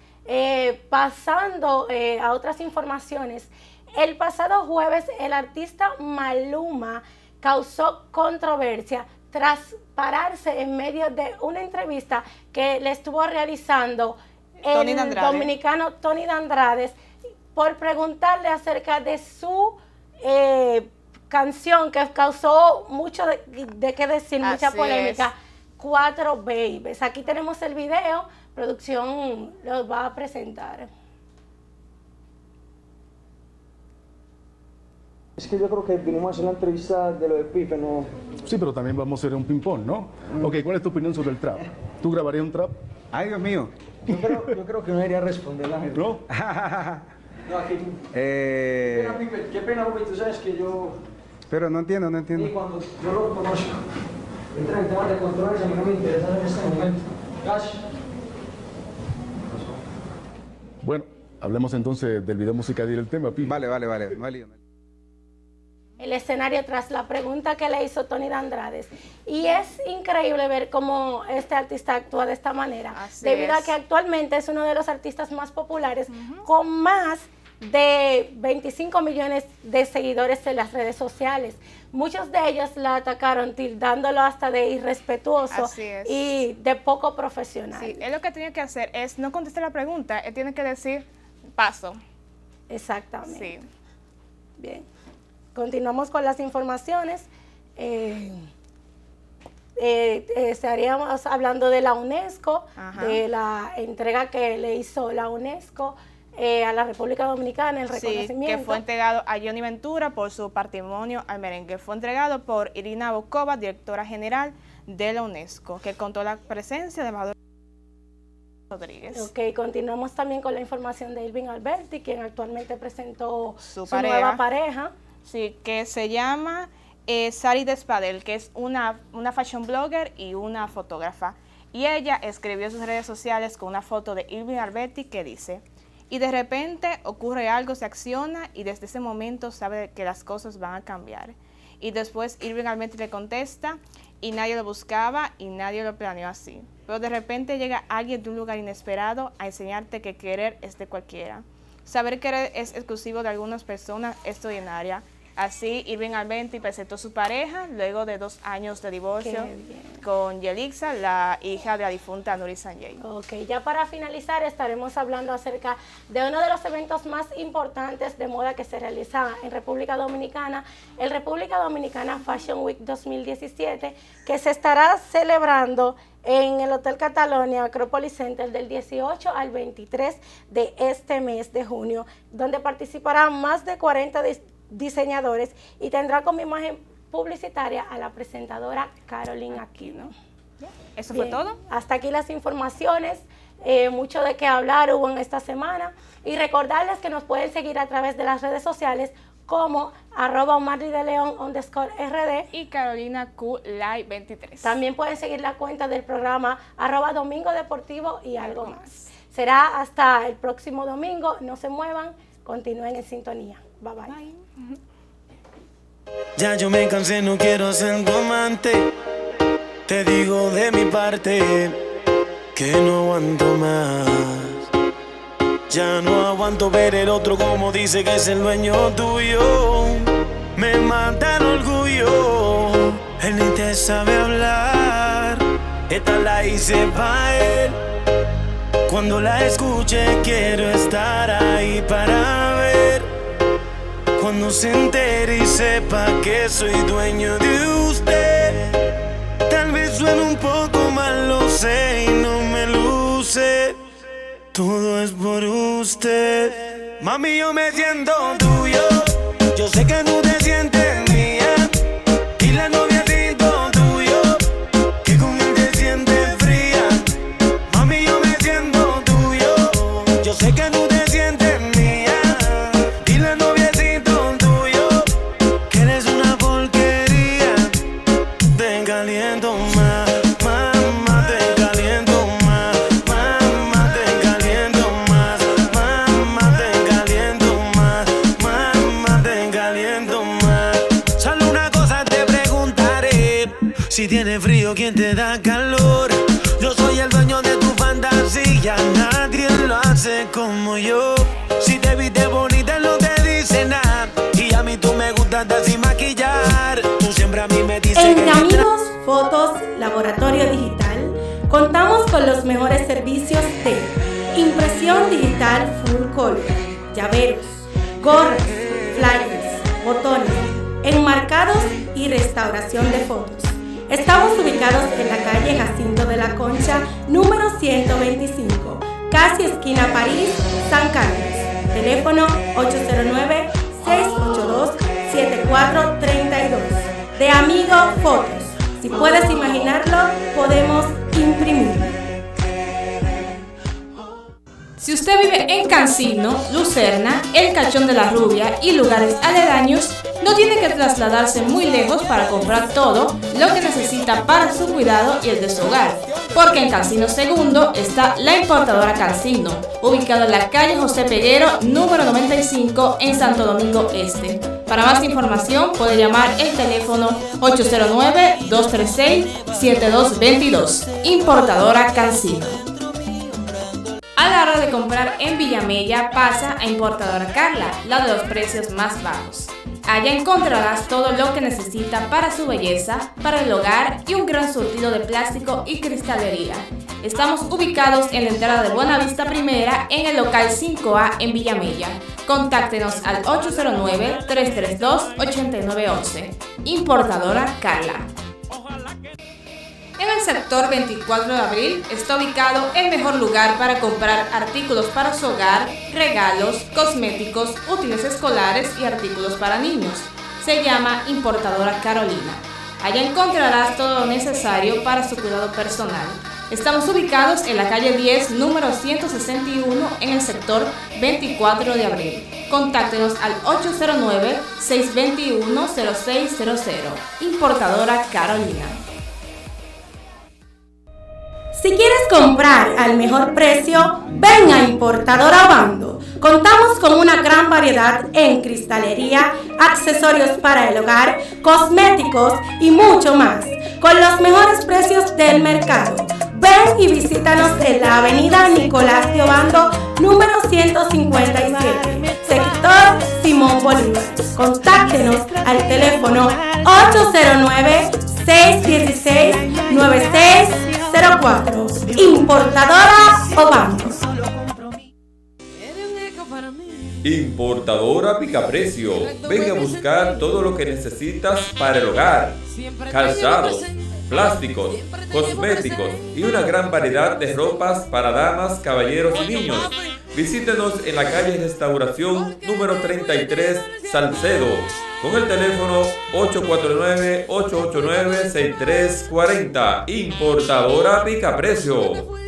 Pasando a otras informaciones, el pasado jueves el artista Maluma causó controversia tras pararse en medio de una entrevista que le estuvo realizando el dominicano Tony Andrade por preguntarle acerca de su canción que causó mucho de qué decir, mucha polémica. 4 Babies. Aquí tenemos el video, producción los va a presentar. Es que yo creo que vinimos a hacer la entrevista de lo de Pipe, ¿no? Sí, pero también vamos a hacer un ping-pong, ¿no? Ok, ¿cuál es tu opinión sobre el trap? ¿Tú grabarías un trap? Ay, Dios mío. Yo creo que no debería responder la gente. ¿No? No, aquí. Qué pena, Pipe. Qué pena, porque tú sabes que yo... Pero no entiendo. Y cuando yo lo conozco, entra en temas de controles, a mí no me interesa en este momento. Gracias. Bueno, Hablemos entonces del video musical y del tema, Pi. Vale. El escenario tras la pregunta que le hizo Tony de Andrades. Y es increíble ver cómo este artista actúa de esta manera, debido a que actualmente es uno de los artistas más populares, con más de 25 millones de seguidores en las redes sociales. Muchos de ellos la atacaron tildándolo hasta de irrespetuoso y de poco profesional. Sí, él lo que tiene que hacer es no contestar la pregunta, él tiene que decir paso. Exactamente. Sí. Bien. Continuamos con las informaciones. Estaríamos hablando de la UNESCO, de la entrega que le hizo la UNESCO a la República Dominicana, el reconocimiento. Sí, que fue entregado a Johnny Ventura por su patrimonio al merengue. Fue entregado por Irina Bokova, directora general de la UNESCO, que contó la presencia de embajador Rodríguez. Ok, continuamos también con la información de Irving Alberti, quien actualmente presentó su nueva pareja. Sí, que se llama Sari Despadel, que es una fashion blogger y una fotógrafa. Y ella escribió en sus redes sociales con una foto de Irving Alberti que dice: y de repente ocurre algo, se acciona y desde ese momento sabe que las cosas van a cambiar. Y después Irving Alberti le contesta: y nadie lo buscaba y nadie lo planeó así. Pero de repente llega alguien de un lugar inesperado a enseñarte que querer es de cualquiera. Saber querer es exclusivo de algunas personas, es extraordinaria. Así, Irving Alberti presentó su pareja luego de 2 años de divorcio con Yelixa, la hija de la difunta Nuri Sanjay. Ok, ya para finalizar estaremos hablando acerca de uno de los eventos más importantes de moda que se realiza en República Dominicana, el República Dominicana Fashion Week 2017, que se estará celebrando en el Hotel Catalonia Acropolis Center del 18 al 23 de este mes de junio, donde participarán más de 40 diseñadores y tendrá como imagen publicitaria a la presentadora Carolina Aquino. ¿Eso fue todo? Hasta aquí las informaciones, mucho de qué hablar hubo en esta semana, y recordarles que nos pueden seguir a través de las redes sociales como @OmarlyDeLeon_RD y Carolina Q Live 23. También pueden seguir la cuenta del programa @Domingo Deportivo y algo más. Será hasta el próximo domingo, no se muevan, continúen en sintonía. Bye bye. Ya yo me cansé, no quiero ser tu amante. Te digo de mi parte que no aguanto más. Ya no aguanto ver el otro como dice que es el dueño tuyo. Me mata el orgullo, él ni te sabe hablar. Esta la hice pa' él. Cuando la escuche quiero estar ahí para ver. Cuando se entere y sepa que soy dueño de usted. Tal vez suene un poco mal, lo sé y no me luce. Todo es por usted. Mami, yo me siento tuyo. Yo sé que tú te sientes mía. Y la novia siento tuyo, que con él te sientes fría. Mami, yo me siento tuyo. Yo sé que tú te sientes mía. Y la novia siento tuyo, que eres una porquería. Te caliento más. Si tienes frío, ¿quién te da calor? Yo soy el dueño de tu fantasía, nadie lo hace como yo. Si te viste bonita, no te dice nada. Y a mí tú me gustas sin maquillar. Tú siempre a mí me dices que... En Amigos Fotos Laboratorio Digital contamos con los mejores servicios de impresión digital full color, llaveros, gorras, flyers, botones, enmarcados y restauración de fotos. Estamos ubicados en la calle Jacinto de la Concha, número 125, casi esquina París, San Carlos. Teléfono 809-682-7432. De Amigo Fotos. Si puedes imaginarlo, podemos imprimir. Si usted vive en Cancino, Lucerna, El Cachón de la Rubia y lugares aledaños, no tiene que trasladarse muy lejos para comprar todo lo que necesita para su cuidado y el de su hogar, porque en Cancino Segundo está la importadora Cancino, ubicada en la calle José Peguero, número 95 en Santo Domingo Este. Para más información puede llamar el teléfono 809-236-7222, importadora Cancino. A la hora de comprar en Villamella, pasa a Importadora Carla, la de los precios más bajos. Allá encontrarás todo lo que necesita para su belleza, para el hogar y un gran surtido de plástico y cristalería. Estamos ubicados en la entrada de Buenavista Primera en el local 5A en Villamella. Contáctenos al 809-332-8911. Importadora Carla. En el sector 24 de abril está ubicado el mejor lugar para comprar artículos para su hogar, regalos, cosméticos, útiles escolares y artículos para niños. Se llama Importadora Carolina. Allá encontrarás todo lo necesario para su cuidado personal. Estamos ubicados en la calle 10, número 161, en el sector 24 de abril. Contáctenos al 809-621-0600. Importadora Carolina. Si quieres comprar al mejor precio, ven a Importadora Obando. Contamos con una gran variedad en cristalería, accesorios para el hogar, cosméticos y mucho más, con los mejores precios del mercado. Ven y visítanos en la avenida Nicolás de Obando, número 157, sector Simón Bolívar. Contáctenos al teléfono 809-616-9604. Importadora Obando. Importadora Picaprecio. Venga a buscar todo lo que necesitas para el hogar. Calzados, plásticos, cosméticos y una gran variedad de ropas para damas, caballeros y niños. Visítenos en la calle Restauración número 33, Salcedo, con el teléfono 849-889-6340. Importadora Picaprecio.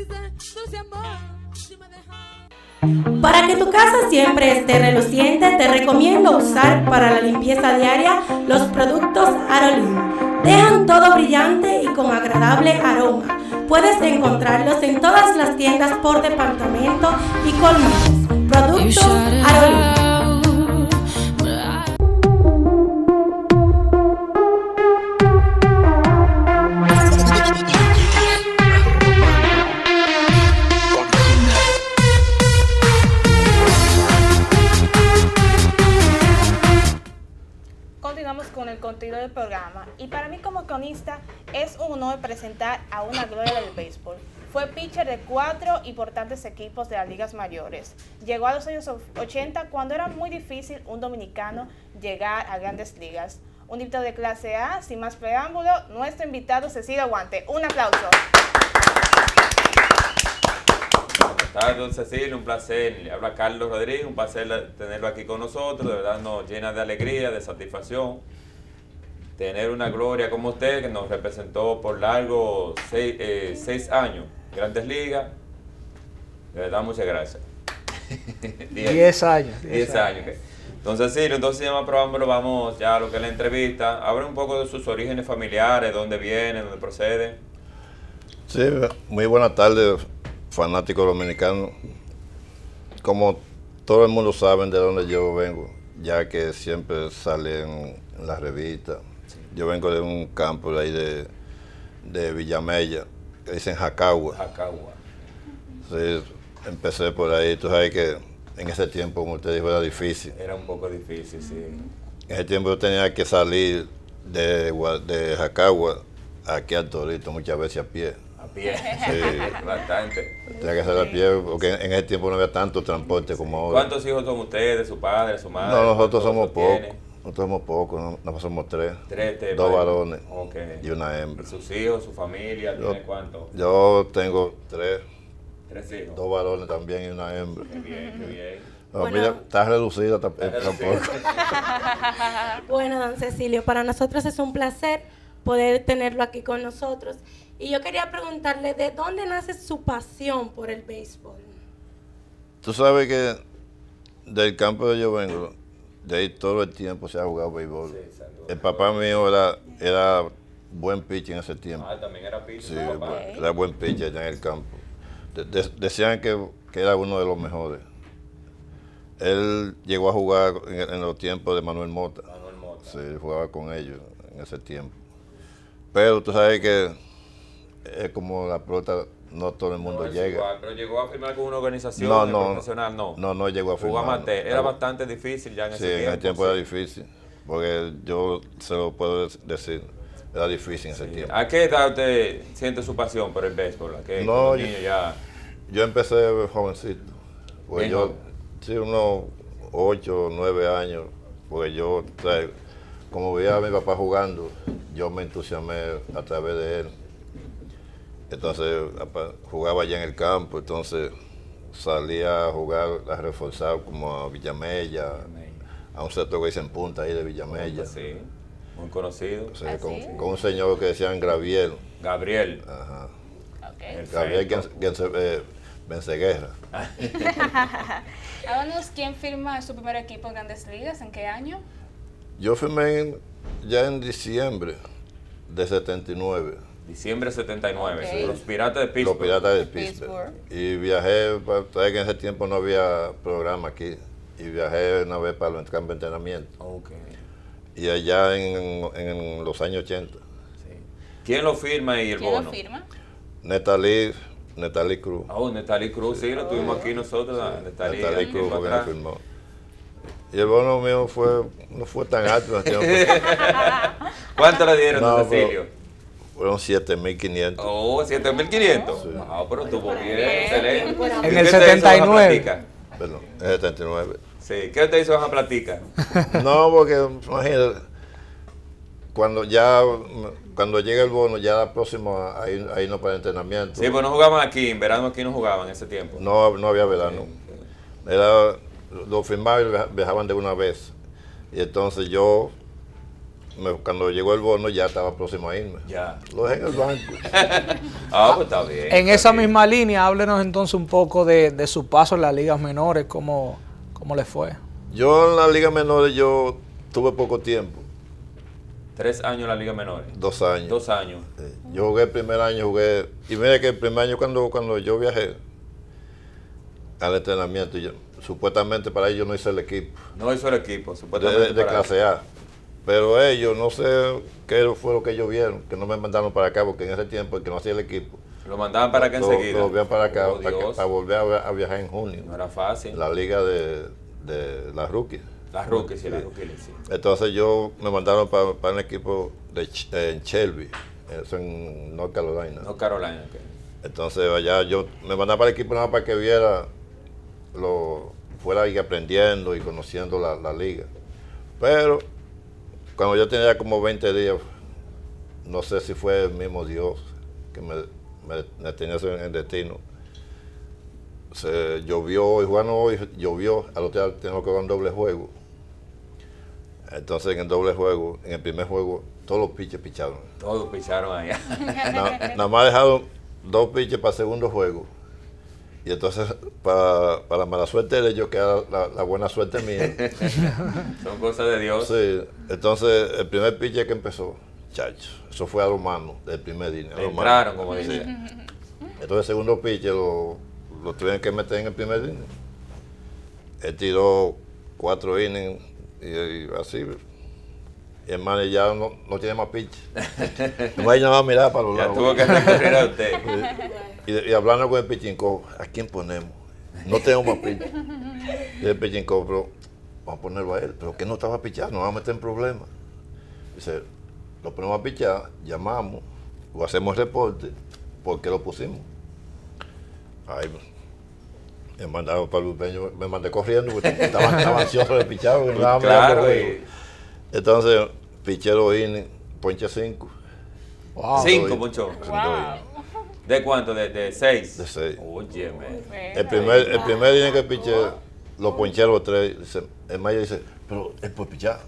Para que tu casa siempre esté reluciente, te recomiendo usar para la limpieza diaria los productos Aerolín. Dejan todo brillante y con agradable aroma. Puedes encontrarlos en todas las tiendas por departamento y colmados. Productos Aerolín. Continuamos con el contenido del programa y para mí como cronista es un honor presentar a una gloria del béisbol. Fue pitcher de 4 importantes equipos de las ligas mayores. Llegó a los años 80 cuando era muy difícil un dominicano llegar a grandes ligas. Un invitado de clase A, sin más preámbulo, nuestro invitado Cecilio Aguante. Un aplauso. Buenas tardes, don Cecilio, un placer. Le habla Carlos Rodríguez, un placer tenerlo aquí con nosotros. De verdad nos llena de alegría, de satisfacción tener una gloria como usted que nos representó por largos 6 años. Grandes Ligas. De verdad, muchas gracias. 10 años. 10 años. Entonces, sí, entonces ya más probándolo, vamos ya a lo que es la entrevista. Habla un poco de sus orígenes familiares, dónde vienen, dónde proceden. Sí, muy buenas tardes, fanáticos dominicanos. Como todo el mundo sabe de dónde yo vengo, ya que siempre sale en las revistas. Yo vengo de un campo de ahí de Villamella, que dicen Jacagua. Jacagua. Sí, empecé por ahí. Tú sabes que en ese tiempo, como usted dijo, era difícil. Era un poco difícil, sí. En ese tiempo yo tenía que salir de Jacagua aquí al Torito, muchas veces a pie. A pie, sí. Bastante. Tenía que salir a pie, porque en ese tiempo no había tanto transporte como ahora. ¿Cuántos hijos son ustedes, su padre, su madre? No, nosotros somos pocos. Nosotros somos pocos, nosotros somos 3. 2 varones y una hembra. ¿Sus hijos, su familia, tiene cuántos? Yo tengo 3. 3 hijos. 2 varones también y una hembra. Qué bien, qué bien. La familia está reducida tampoco. Bueno, don Cecilio, para nosotros es un placer poder tenerlo aquí con nosotros. Y yo quería preguntarle, ¿de dónde nace su pasión por el béisbol? Tú sabes que del campo de yo vengo, de ahí todo el tiempo se ha jugado béisbol. Sí, el papá mío era buen pitcher en ese tiempo. También era pitcher. Sí, era buen pitcher allá en el campo. Decían que era uno de los mejores. Él llegó a jugar en los tiempos de Manuel Mota. Sí, jugaba con ellos en ese tiempo. Pero tú sabes que es como la pelota, no todo el mundo llega. Igual, pero llegó a firmar con una organización profesional, no. No llegó a firmar. Jugó amateur. Era bastante difícil ya en ese tiempo. Sí, en ese tiempo era difícil. Porque yo se lo puedo decir, era difícil en ese tiempo. ¿A qué edad usted siente su pasión por el béisbol? No, yo empecé jovencito. Porque sí, unos 8 o 9 años. Porque yo, como veía a mi papá jugando, yo me entusiasmé a través de él. Entonces jugaba allá en el campo, entonces salía a jugar, a reforzar como a Villamella, a un sector que dicen Punta ahí de Villamella. Sí, muy conocido. Sí, con un señor que decían Gabriel. Gabriel. Ajá. Okay. Gabriel Venceguerra. Háganos, ¿quién firma su primer equipo en Grandes Ligas? ¿En qué año? Yo firmé ya en diciembre de 79. Diciembre 79, okay. Los Piratas de Pittsburgh. Los Piratas de Pittsburgh. Y viajé, sabes que en ese tiempo no había programa aquí, y viajé una vez para los campos de entrenamiento. Okay. Y allá en los años 80. Sí. ¿Quién lo firma y el bono? ¿Quién lo firma? Netalí Cruz. Netalí Cruz, sí, lo tuvimos aquí nosotros. Netalí Cruz, porque lo firmó. Y el bono mío no fue tan alto. ¿Cuánto le dieron, don Cecilio? Fueron 7.500. Oh, 7.500. Sí. Pero estuvo bien, excelente. En el 79. Perdón, en el 79. Sí, ¿qué usted hizo Baja Platica? No, porque imagínate, cuando llega el bono, ya la próxima, ahí no para entrenamiento. Sí, pues no jugaban aquí, en verano aquí no jugaban en ese tiempo. No había verano. Sí. Lo firmaban y viajaban de una vez. Y entonces yo, cuando llegó el bono, ya estaba próximo a irme. Ya. Lo dejé en el banco. Pues está bien. En esa misma línea, háblenos entonces un poco de su paso en las ligas menores, ¿cómo le fue? Yo en las ligas menores, yo tuve poco tiempo. 3 años en la Liga Menores. 2 años. 2 años. Yo jugué el primer año, y mira que el primer año cuando yo viajé al entrenamiento, supuestamente para ellos no hice el equipo. No hizo el equipo, supuestamente. De clase A. Pero ellos, no sé qué fue lo que ellos vieron, que no me mandaron para acá, porque en ese tiempo el que no hacía el equipo. Lo mandaban para acá enseguida. Lo volvían para acá, para volver a viajar en junio. No era fácil. La liga de las rookies. Las rookies, sí, las rookies, sí. Entonces me mandaron para un equipo en Shelby, eso en North Carolina. North Carolina, ok. Entonces allá me mandaban para el equipo nada más para que viera, fuera ahí aprendiendo y conociendo la liga. Pero cuando yo tenía como 20 días, no sé si fue el mismo Dios que me tenía en el destino. Llovió, y jugando hoy llovió, al otro día tengo que jugar un doble juego. Entonces en el doble juego, en el primer juego, todos los pitchers picharon. Todos picharon allá. Nada más dejaron 2 pitchers para el segundo juego. Y entonces, para la mala suerte de ellos, queda la buena suerte mía. Son cosas de Dios. Sí, entonces el primer pitcher que empezó, chacho, eso fue a lo mano del primer inning. Entraron, como dicen. Sí. Entonces el segundo pitcher lo tuvieron que meter en el primer inning. Él tiró 4 innings y así. Y el man ya no tiene más pitch. No hay nada más mirar para los lados. Ya tuvo que recurrir a usted. Y hablando con el pitching coach, ¿a quién ponemos? No tenemos más pitch. Y el pitching coach, pero vamos a ponerlo a él. Pero que no estaba pichando, nos vamos a meter en problemas. Dice, lo ponemos a pichar, llamamos o hacemos reporte, ¿por qué lo pusimos? Ay, me mandaron para el bullpen, me mandé corriendo porque estaba ansioso de pichar. Claro. Entonces, pichero inning, ponche 5. Wow. 5 ponchó. Wow. ¿De cuánto? ¿De 6? De 6. Oye, man. El primer inning que piché, lo ponché los 3. El mayor dice, pero es por pichar.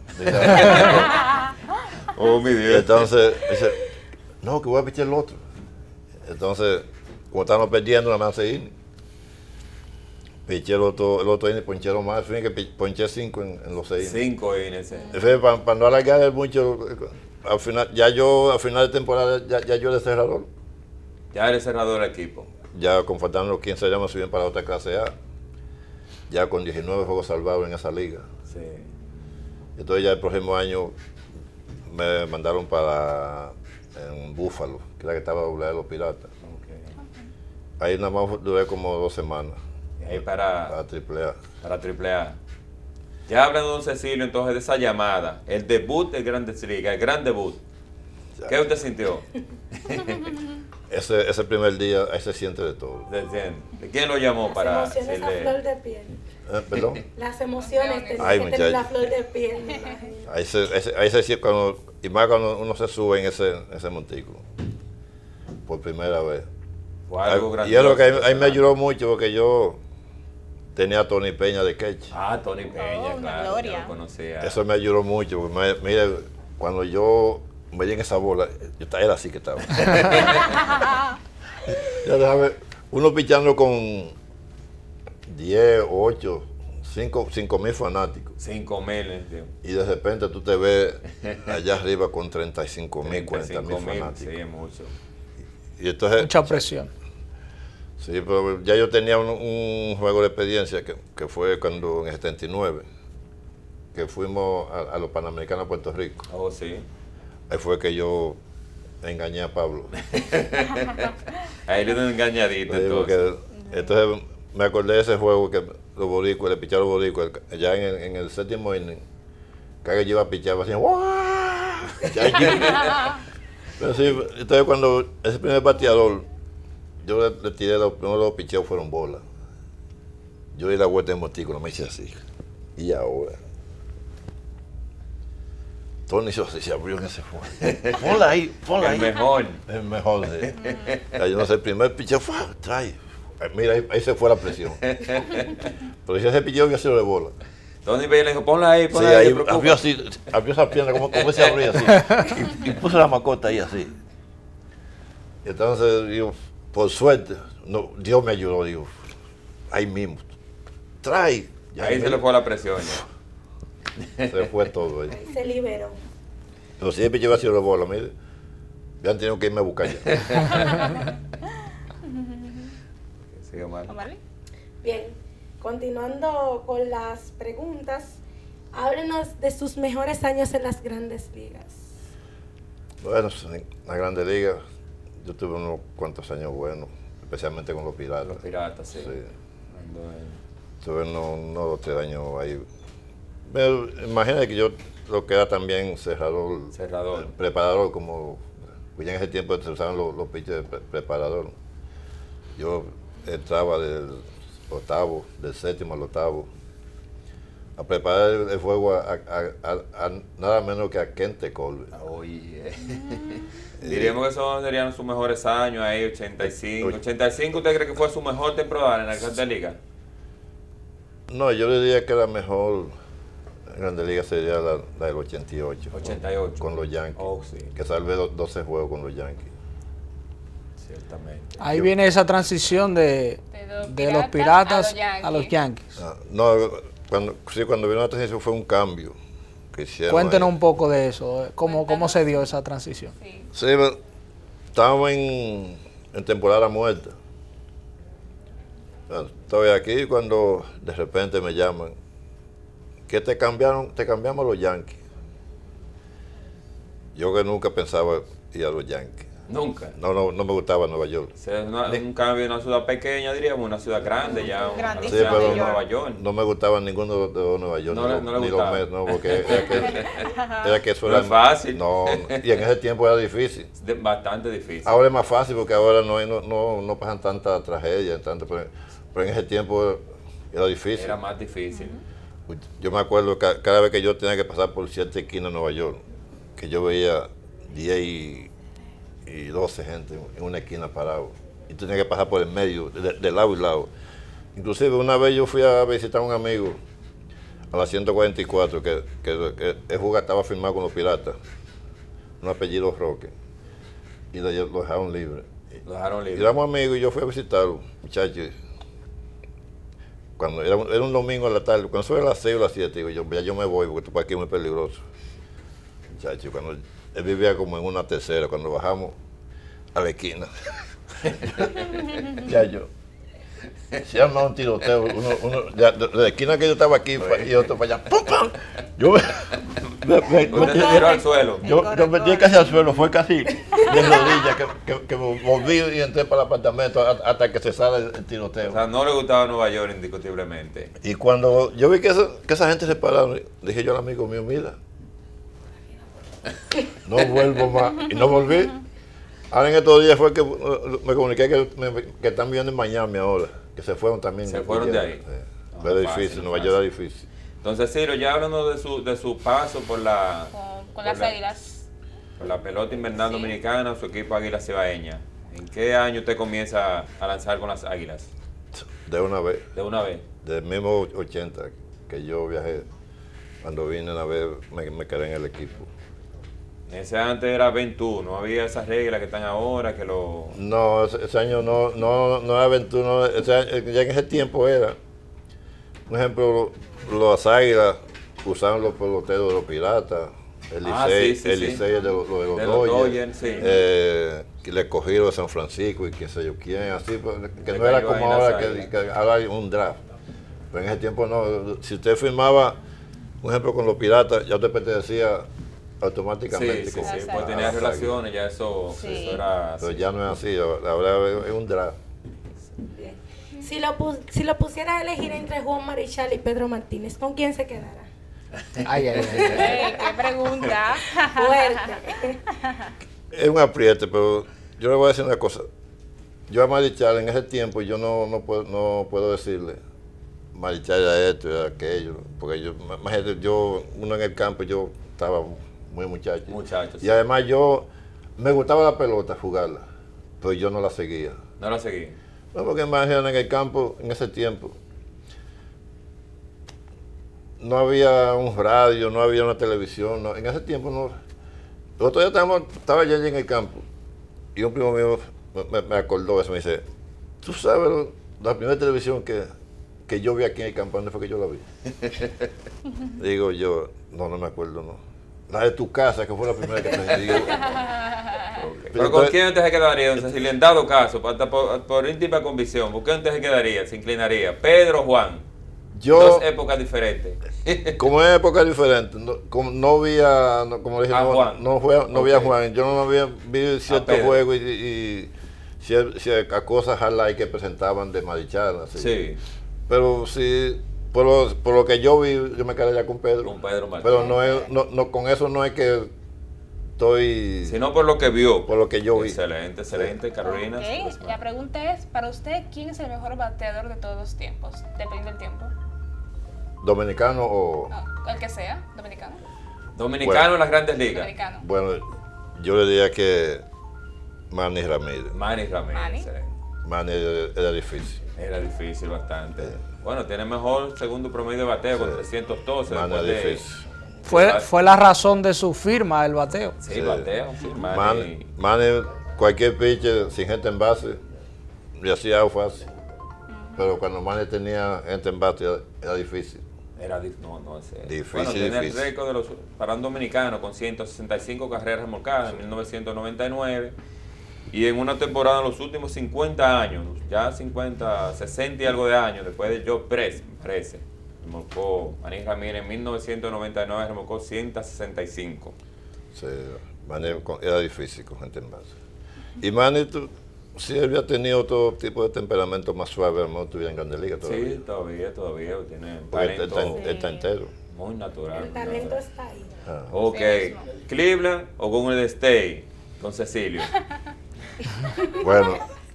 Oh, mi Dios. Entonces, dice, no, que voy a pichar el otro. Entonces, como estábamos perdiendo, nada más 6 innings. Piché el otro inning, ponché lo más, que ponché 5 en los 6 innings. 5 innings. Para no alargar mucho, al final de temporada, ya yo era cerrador. Ya eres cerrador del equipo. Ya con faltando los 15 ya me subían para otra clase A. Ya con 19 juegos salvados en esa liga. Sí. Entonces ya el próximo año me mandaron para en Búfalo, que era que estaba doble de los Piratas. Ahí nada más duré como 2 semanas. Y ahí para AAA. Para AAA. Ya hablando de don Cecilio, entonces, de esa llamada, el debut de Grandes Ligas, el gran debut. ¿Qué usted sintió? Ese primer día, ahí se siente de todo. ¿De quién lo llamó para Las emociones a flor de piel. ¿Perdón? Las emociones, tener la flor de piel. Ahí se siente, y más cuando uno se sube en ese montículo, por primera vez. Y es lo que ahí me ayudó mucho, porque yo tenía a Tony Peña de catch. Ah, Tony Peña, claro, yo lo conocía. Eso me ayudó mucho, porque mire, cuando yo me di en esa bola, era así que estaba. Ya déjame, uno pichando con 10, 8, 5,000 fanáticos. 5,000. Y de repente tú te ves allá arriba con 35,000, 40,000 fanáticos. Sí, mucho. Y entonces, mucha presión. Sí, pero ya yo tenía un juego de experiencia que fue cuando en el 79, que fuimos a los Panamericanos a Puerto Rico. Oh, sí. Ahí fue que yo engañé a Pablo. Ahí le dio un engañadito. Entonces me acordé de ese juego que los boricuas, le picharon los boricuas, ya en el séptimo inning, que yo iba a pichar, así, ¡guau! Entonces cuando ese primer bateador, yo le tiré, los primeros 2 picheos fueron bolas. Yo di la vuelta en montículo, me hice así. Y ahora, Tony se abrió en ese juego. Ponla ahí. El mejor. El mejor, sí. Yo no sé, el primer picheo, trae. Mira, ahí se fue la presión. Pero si ese picheo había sido de bola. Tony Peña le dijo, ponla ahí. Sí, ahí abrió esa pierna, como se abría así. Y puso la macota ahí así. Entonces, digo, por suerte, Dios me ayudó, digo, ahí mismo. Trae. Ahí se le fue la presión ya. Se fue todo ahí. Se liberó. Pero si el picheo había sido de bola, mire, ya han tenido que irme a buscar ya. Sigue mal. Bien, continuando con las preguntas, háblenos de sus mejores años en las Grandes Ligas. Bueno, en la Grandes Ligas yo tuve unos cuantos años buenos, especialmente con los Piratas. Los Piratas, sí. Tuve unos 3 años ahí. Pero imagínate que yo lo que era también cerrador. Preparador, como pues ya en ese tiempo se usaban los pitchers de preparador. Yo entraba del séptimo al octavo, a preparar el juego a nada menos que a Kente Colby. Oye. Diríamos que esos serían sus mejores años ahí, 85. ¿85 usted cree que fue su mejor temporada en la Grande Liga? No, yo diría que la mejor Grande Liga sería la del 88. 88. Con los Yankees. Oh, sí. Que salvé 12 juegos con los Yankees. Ciertamente. Ahí viene esa transición de los Piratas a los Yankees. No, cuando vino la transición fue un cambio que hicieron. Cuéntenos ahí un poco de eso, cómo se dio esa transición. Sí, estábamos en temporada muerta. Estoy aquí cuando de repente me llaman, que te cambiamos a los Yankees. Yo que nunca pensaba ir a los Yankees. ¿Nunca? No me gustaba Nueva York. O sea, un cambio de una ciudad pequeña, diríamos, una ciudad grande ya. Sí, pero Nueva York. No me gustaba ninguno de los Nueva York. No le gustaba. No, porque era que eso era fácil. No, y en ese tiempo era difícil. Bastante difícil. Ahora es más fácil porque ahora no pasan tantas tragedias, pero en ese tiempo era difícil. Era más difícil. Yo me acuerdo que cada vez que yo tenía que pasar por cierta esquina de Nueva York, que yo veía 10 y 12 gente en una esquina parado, y tenía que pasar por el medio, de lado y lado. Inclusive una vez yo fui a visitar a un amigo a la 144, que el jugador estaba firmado con los Piratas, un apellido Roque, y lo dejaron libre. Lo dejaron libre. Y éramos amigos y yo fui a visitarlo, muchachos. cuando era un domingo a la tarde, cuando fue a las 6 o las 7, digo, yo me voy porque esto para aquí es muy peligroso. Muchacho, cuando él vivía como en una tercera, cuando bajamos a la esquina, ya yo, se arma un tiroteo, de la esquina que yo estaba aquí y otro para allá, ¡pum, pum! Yo tiró al suelo. Yo metí casi al suelo, fue casi de rodillas que volví y entré para el apartamento hasta que cesara el tiroteo. O sea, no le gustaba Nueva York indiscutiblemente. Y cuando yo vi que esa gente se pararon, dije yo al amigo mío, mira, no vuelvo más. Y no volví. Ahora en estos días fue que me comuniqué que están viviendo en Miami ahora, que se fueron también. Se fueron de ahí. Pero es difícil, Nueva York es difícil. Entonces, Ciro, ya hablando de su paso por las Águilas. Por la pelota invernal dominicana, su equipo Águilas Cibaeñas. ¿En qué año usted comienza a lanzar con las Águilas? De una vez. ¿De una vez? Del mismo 80 que yo viajé. Cuando vine una vez me quedé en el equipo. Ese antes era 21, no había esas reglas que están ahora, que lo... No, ese año no era 21, ya en ese tiempo era. Por ejemplo, los Águilas usaban los peloteros de los Piratas, el Licey de los Dodgers, que le cogieron de San Francisco y qué sé yo quién, así, que no era como ahora que ahora hay un draft. Pero en ese tiempo no, si usted firmaba, por ejemplo, con los Piratas, ya usted pertenecía automáticamente. Sí, pues tenía relaciones, ya eso era así. Pero ya no es así, ahora es un draft. Si lo pusiera a elegir entre Juan Marichal y Pedro Martínez, ¿con quién se quedará? ¡Qué pregunta! Fuerte. Es un apriete, pero yo le voy a decir una cosa. Yo a Marichal en ese tiempo yo no puedo decirle Marichal era esto, era aquello, porque uno en el campo, yo estaba muy muchacho. Y además me gustaba la pelota, jugarla, pero yo no la seguía. ¿No la seguía? No, porque imagínate, en el campo, en ese tiempo, no había un radio, no había una televisión, en ese tiempo no. El otro día estaba yo allí en el campo y un primo mío me acordó eso, me dice, ¿tú sabes la primera televisión que yo vi aquí en el campo? ¿Dónde fue que yo la vi? Digo yo, no me acuerdo, no. La de tu casa, que fue la primera que te digo. Pero ¿con quién usted se quedaría, don Cecilio? En dado caso, por íntima convicción, ¿por qué usted se quedaría, se inclinaría? ¿Pedro o Juan? Dos épocas diferentes. Como es época diferente, no vi a, como dije, no vi a Juan. Yo no vi ciertos juegos y ciertas cosas highlight que presentaban de Marichal. Así. Sí. Pero sí, por lo que yo vi, yo me quedé ya con Pedro. Con Pedro Martínez. Pero con eso no es que estoy... Sino por lo que vio. Por lo que yo vi. Excelente, Carolina. Okay. La pregunta es, para usted, ¿quién es el mejor bateador de todos los tiempos? Dependiendo del tiempo. ¿Dominicano o...? No, el que sea, dominicano. Dominicano en las Grandes Ligas. Dominicano. Bueno, yo le diría que Manny Ramírez. Manny Ramírez. Manny era difícil. Era difícil bastante. Bueno, tiene mejor segundo promedio de bateo con 312. Manny era difícil. Fue la razón de su firma, el bateo. Sí, bateo. Sí, Manny, cualquier pitcher sin gente en base, le hacía fácil. Pero cuando Manny tenía gente en base, era difícil. Difícil. Bueno, tiene el récord para un dominicano con 165 carreras remolcadas en 1999. Y en una temporada en los últimos 50 años, ya 60 y algo de años, después de Joe Press, me parece, remolcó Manny Ramírez en 1999, remolcó 165. Sí, Manny era difícil con gente en base. Y Manny, sí, había tenido otro tipo de temperamento más suave, no estuviera en Grandes Ligas todavía. Sí, todavía tiene talento. Está entero. Muy natural. El talento está ahí. Ok, Cleveland o Golden State, don Cecilio. Bueno,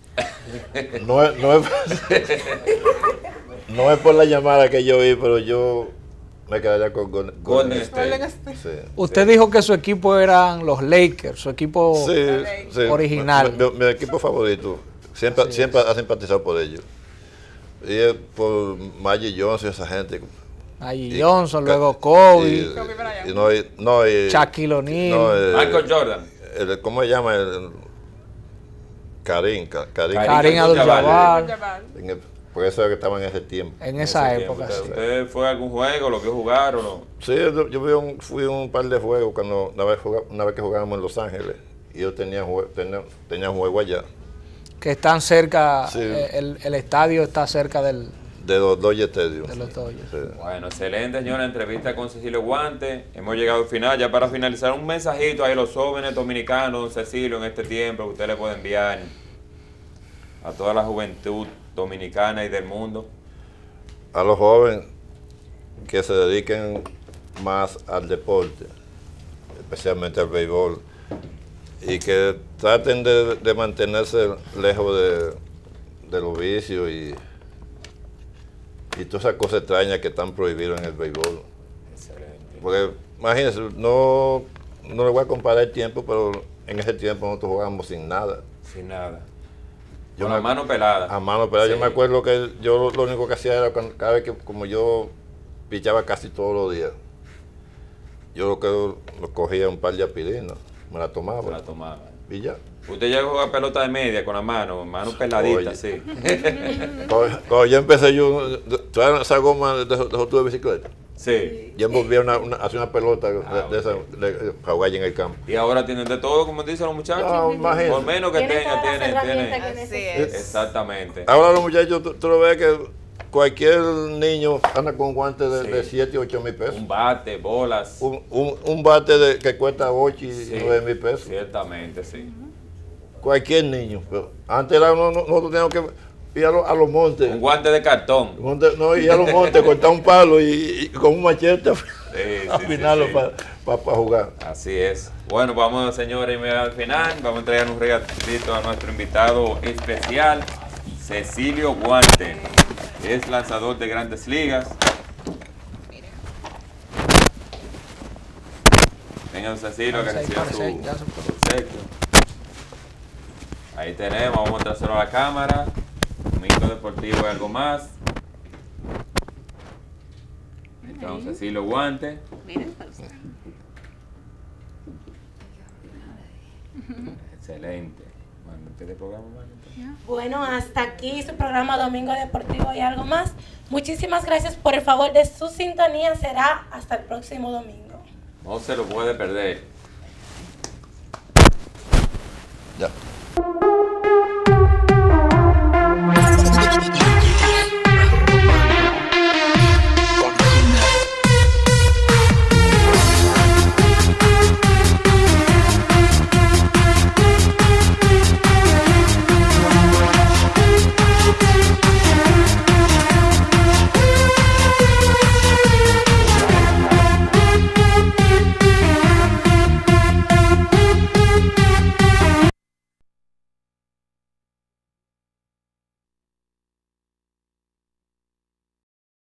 no es por la llamada que yo vi, pero yo me quedaría con Golden State. Sí. Usted dijo que su equipo eran los Lakers, su equipo original. Mi equipo favorito. Siempre ha simpatizado por ellos. Y es por Magic Johnson y esa gente. Magic Johnson, luego Kobe. Shaquille O'Neal. Michael Jordan. ¿Cómo se llama? Karim Abdul-Jabbar. por eso es que estaba en ese tiempo. En esa época, sí. ¿Usted fue a algún juego, lo que jugaron? ¿No? Sí, yo fui a un par de juegos cuando una vez que jugábamos en Los Ángeles y yo tenía juego allá. Que están cerca, sí. El estadio está cerca de los Dodgers Stadium. De los Dodgers. Sí. Bueno, excelente, señora, entrevista con Cecilio Guante. Hemos llegado al final. Ya para finalizar, un mensajito ahí a los jóvenes dominicanos, don Cecilio, en este tiempo que usted le puede enviar a toda la juventud dominicana y del mundo. A los jóvenes que se dediquen más al deporte, especialmente al béisbol, y que traten de mantenerse lejos de los vicios y todas esas cosas extrañas que están prohibidas en el béisbol. Excelente. Porque imagínense, no le voy a comparar el tiempo, pero en ese tiempo nosotros jugábamos sin nada. Sin nada. Con la mano pelada. A mano pelada. Sí. Yo me acuerdo que yo lo único que hacía era cada vez que, como yo pichaba casi todos los días, yo lo cogía un par de aspirinas, me la tomaba. Me la tomaba. Y ya. Usted llegó a jugar pelota de media con la mano peladita, oye, sí. Cuando yo empecé, ¿sabes esa goma de de bicicleta? Sí. Yo envolvía hacia una pelota de esa para jugar allí en el campo. Y ahora tienen de todo, como dicen los muchachos. No, imagínate. Por menos que tienen. Así es. Exactamente. Ahora los muchachos, tú lo ves que cualquier niño anda con guantes de 7 y 8 mil pesos. Un bate, bolas. Un bate que cuesta 8 y 9 mil pesos. Ciertamente, sí. Cualquier niño. Pero antes nosotros teníamos que ir a los montes. Un guante de cartón. Ir a los montes, cortar un palo y con un machete afinarlo para jugar. Así es. Bueno, vamos, señores, al final. Vamos a entregar un regalito a nuestro invitado especial, Cecilio Guante. Es lanzador de Grandes Ligas. Venga, Cecilio, que reciba su obsequio. Ahí tenemos, vamos a mostrárselo a la cámara. Domingo Deportivo y algo más. Ahí está don Cecilio Guante. Miren, para usted. Excelente. Bueno, hasta aquí su programa Domingo Deportivo y algo más. Muchísimas gracias por el favor de su sintonía. Será hasta el próximo domingo. No se lo puede perder. Ya.